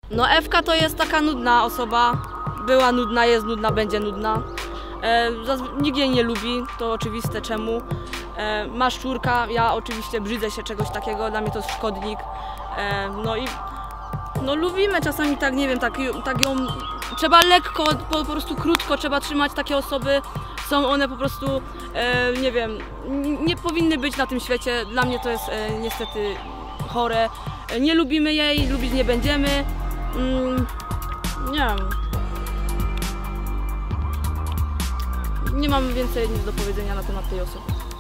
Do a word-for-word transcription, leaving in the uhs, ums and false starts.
No Ewka to jest taka nudna osoba. Była nudna, jest nudna, będzie nudna. E, nikt jej nie lubi, to oczywiste czemu. E, ma szczurka, ja oczywiście brzydzę się czegoś takiego, dla mnie to jest szkodnik. E, no i no lubimy czasami tak, nie wiem, tak, tak ją trzeba lekko, po, po prostu krótko trzeba trzymać takie osoby. Są one po prostu, e, nie wiem, nie powinny być na tym świecie. Dla mnie to jest e, niestety chore. E, nie lubimy jej, lubić nie będziemy. Mm, nie wiem. Nie mam więcej nic do powiedzenia na temat tej osoby.